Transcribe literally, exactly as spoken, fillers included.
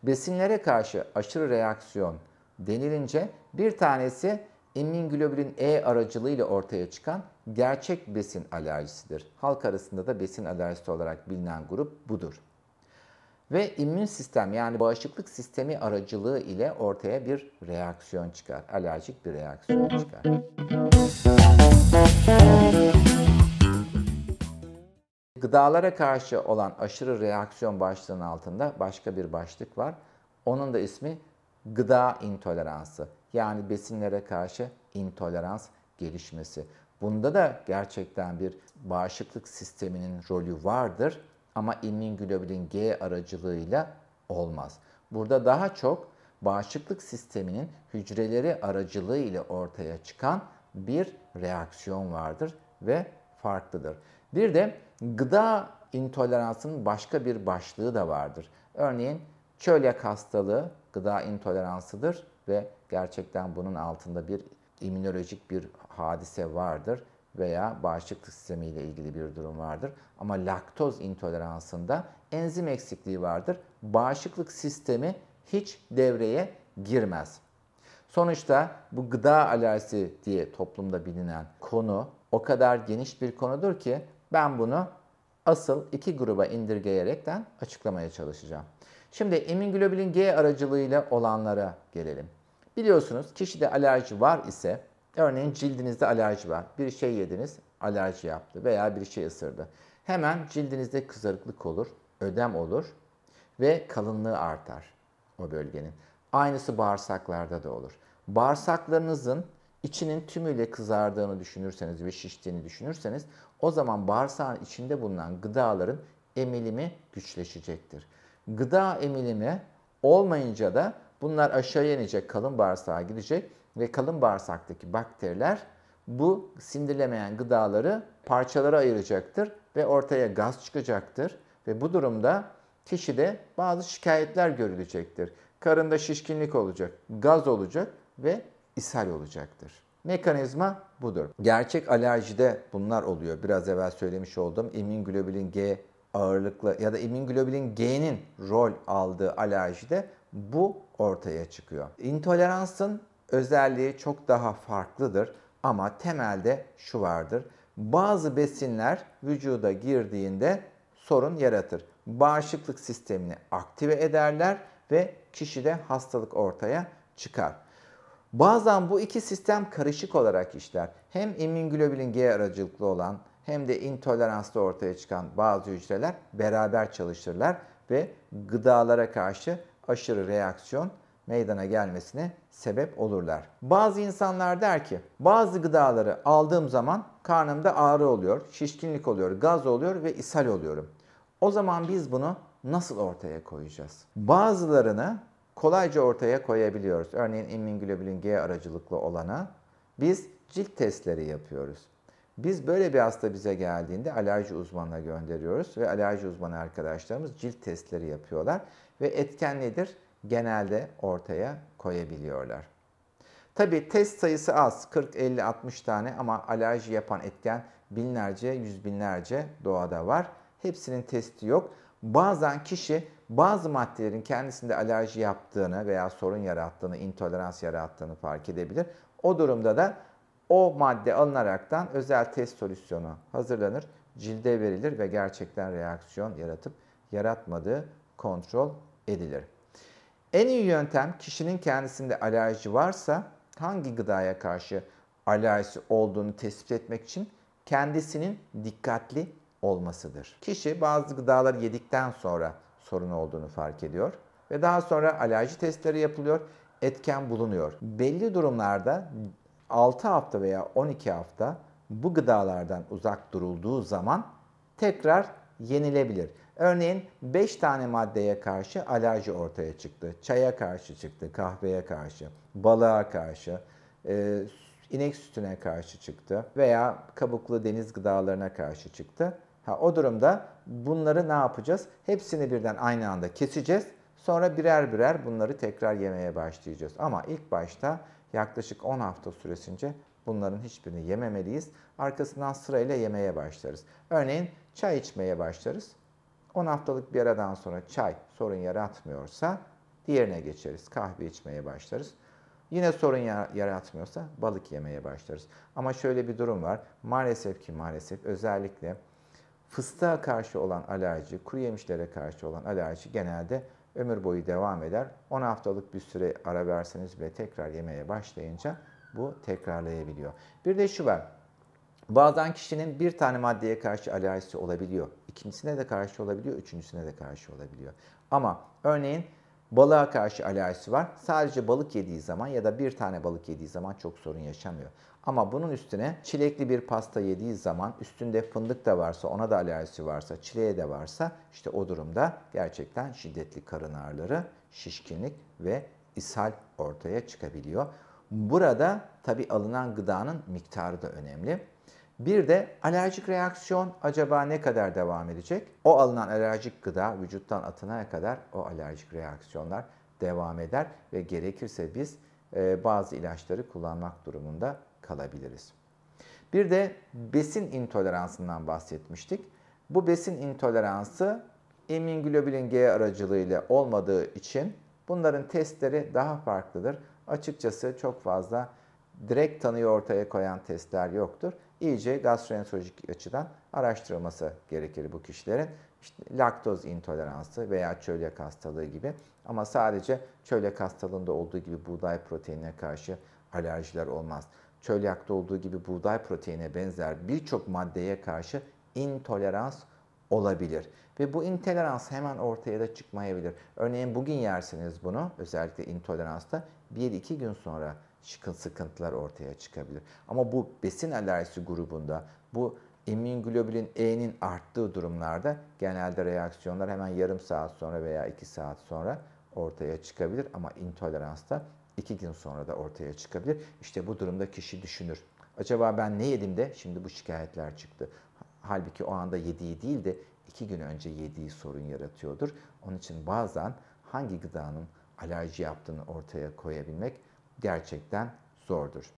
Besinlere karşı aşırı reaksiyon denilince bir tanesi immunoglobulin E aracılığıyla ortaya çıkan gerçek besin alerjisidir. Halk arasında da besin alerjisi olarak bilinen grup budur. Ve immün sistem yani bağışıklık sistemi aracılığı ile ortaya bir reaksiyon çıkar. Alerjik bir reaksiyon çıkar. Gıdalara karşı olan aşırı reaksiyon başlığının altında başka bir başlık var. Onun da ismi gıda intoleransı. Yani besinlere karşı intolerans gelişmesi. Bunda da gerçekten bir bağışıklık sisteminin rolü vardır ama immunoglobulin G aracılığıyla olmaz. Burada daha çok bağışıklık sisteminin hücreleri aracılığı ile ortaya çıkan bir reaksiyon vardır ve farklıdır. Bir de gıda intoleransının başka bir başlığı da vardır. Örneğin çölyak hastalığı gıda intoleransıdır ve gerçekten bunun altında bir immünolojik bir hadise vardır veya bağışıklık sistemi ile ilgili bir durum vardır. Ama laktoz intoleransında enzim eksikliği vardır. Bağışıklık sistemi hiç devreye girmez. Sonuçta bu gıda alerjisi diye toplumda bilinen konu o kadar geniş bir konudur ki ben bunu asıl iki gruba indirgeyerekten açıklamaya çalışacağım. Şimdi immunoglobulin G aracılığıyla olanlara gelelim. Biliyorsunuz kişide alerji var ise, örneğin cildinizde alerji var, bir şey yediniz, alerji yaptı veya bir şey ısırdı. Hemen cildinizde kızarıklık olur, ödem olur ve kalınlığı artar o bölgenin. Aynısı bağırsaklarda da olur. Bağırsaklarınızın içinin tümüyle kızardığını düşünürseniz ve şiştiğini düşünürseniz o zaman bağırsağın içinde bulunan gıdaların emilimi güçleşecektir. Gıda emilimi olmayınca da bunlar aşağıya inecek, kalın bağırsağa gidecek ve kalın bağırsaktaki bakteriler bu sindirilemeyen gıdaları parçalara ayıracaktır ve ortaya gaz çıkacaktır ve bu durumda kişide bazı şikayetler görülecektir. Karında şişkinlik olacak, gaz olacak ve ishal olacaktır. Mekanizma budur. Gerçek alerjide bunlar oluyor. Biraz evvel söylemiş olduğum immunoglobulin G ağırlıklı ya da immunoglobulin G'nin rol aldığı alerjide bu ortaya çıkıyor. İntoleransın özelliği çok daha farklıdır ama temelde şu vardır. Bazı besinler vücuda girdiğinde sorun yaratır. Bağışıklık sistemini aktive ederler ve kişide hastalık ortaya çıkar. Bazen bu iki sistem karışık olarak işler. Hem immunoglobulin G aracılıklı olan hem de intoleransla ortaya çıkan bazı hücreler beraber çalışırlar ve gıdalara karşı aşırı reaksiyon meydana gelmesine sebep olurlar. Bazı insanlar der ki bazı gıdaları aldığım zaman karnımda ağrı oluyor, şişkinlik oluyor, gaz oluyor ve ishal oluyorum. O zaman biz bunu nasıl ortaya koyacağız? Bazılarını kolayca ortaya koyabiliyoruz. Örneğin immunoglobulin G aracılıklı olana biz cilt testleri yapıyoruz. Biz böyle bir hasta bize geldiğinde alerji uzmanına gönderiyoruz ve alerji uzmanı arkadaşlarımız cilt testleri yapıyorlar ve etken nedir? Genelde ortaya koyabiliyorlar. Tabii test sayısı az, kırk, elli, altmış tane ama alerji yapan etken binlerce, yüz binlerce doğada var. Hepsinin testi yok. Bazen kişi bazı maddelerin kendisinde alerji yaptığını veya sorun yarattığını, intolerans yarattığını fark edebilir. O durumda da o madde alınaraktan özel test solüsyonu hazırlanır, cilde verilir ve gerçekten reaksiyon yaratıp yaratmadığı kontrol edilir. En iyi yöntem kişinin kendisinde alerji varsa hangi gıdaya karşı alerjisi olduğunu tespit etmek için kendisinin dikkatli olmasıdır. Kişi bazı gıdaları yedikten sonra sorun olduğunu fark ediyor ve daha sonra alerji testleri yapılıyor, etken bulunuyor. Belli durumlarda altı hafta veya on iki hafta bu gıdalardan uzak durulduğu zaman tekrar yenilebilir. Örneğin beş tane maddeye karşı alerji ortaya çıktı. Çaya karşı çıktı, kahveye karşı, balığa karşı, e, inek sütüne karşı çıktı veya kabuklu deniz gıdalarına karşı çıktı. Ha, o durumda bunları ne yapacağız? Hepsini birden aynı anda keseceğiz. Sonra birer birer bunları tekrar yemeye başlayacağız. Ama ilk başta yaklaşık on hafta süresince bunların hiçbirini yememeliyiz. Arkasından sırayla yemeye başlarız. Örneğin çay içmeye başlarız. on haftalık bir aradan sonra çay sorun yaratmıyorsa Diğerine geçeriz. Kahve içmeye başlarız. Yine sorun yaratmıyorsa balık yemeye başlarız. Ama şöyle bir durum var. Maalesef ki maalesef özellikle fıstığa karşı olan alerji, kuru yemişlere karşı olan alerji genelde ömür boyu devam eder. on haftalık bir süre ara verseniz bile tekrar yemeye başlayınca bu tekrarlayabiliyor. Bir de şu var. Bazen kişinin bir tane maddeye karşı alerjisi olabiliyor. İkincisine de karşı olabiliyor, üçüncüsüne de karşı olabiliyor. Ama örneğin balığa karşı alerjisi var. Sadece balık yediği zaman ya da bir tane balık yediği zaman çok sorun yaşamıyor. Ama bunun üstüne çilekli bir pasta yediği zaman üstünde fındık da varsa, ona da alerjisi varsa, çileğe de varsa işte o durumda gerçekten şiddetli karın ağrıları, şişkinlik ve ishal ortaya çıkabiliyor. Burada tabii alınan gıdanın miktarı da önemli. Bir de alerjik reaksiyon acaba ne kadar devam edecek? O alınan alerjik gıda vücuttan atınana kadar o alerjik reaksiyonlar devam eder ve gerekirse biz e, bazı ilaçları kullanmak durumunda kalabiliriz. Bir de besin intoleransından bahsetmiştik. Bu besin intoleransı immunoglobulin G aracılığıyla olmadığı için bunların testleri daha farklıdır. Açıkçası çok fazla direkt tanıyı ortaya koyan testler yoktur. İyice gastroenterolojik açıdan araştırılması gerekir bu kişilerin. İşte laktoz intoleransı veya çölyak hastalığı gibi. Ama sadece çölyak hastalığında olduğu gibi buğday proteinine karşı alerjiler olmaz. Çölyakta olduğu gibi buğday proteine benzer birçok maddeye karşı intolerans olabilir. Ve bu intolerans hemen ortaya da çıkmayabilir. Örneğin bugün yersiniz bunu, özellikle intoleransta bir iki gün sonra sıkıntılar ortaya çıkabilir. Ama bu besin alerjisi grubunda, bu immunoglobulin E'nin arttığı durumlarda genelde reaksiyonlar hemen yarım saat sonra veya iki saat sonra ortaya çıkabilir. Ama intoleransta iki gün sonra da ortaya çıkabilir. İşte bu durumda kişi düşünür. Acaba ben ne yedim de şimdi bu şikayetler çıktı. Halbuki o anda yediği değil de iki gün önce yediği sorun yaratıyordur. Onun için bazen hangi gıdanın alerji yaptığını ortaya koyabilmek gerçekten zordur.